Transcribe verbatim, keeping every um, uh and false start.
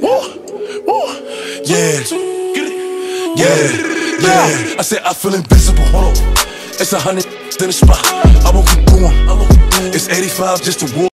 Yeah, yeah, yeah. I said I feel invincible. It's a hundred in the spot. I won't keep going. It's eighty-five just to war.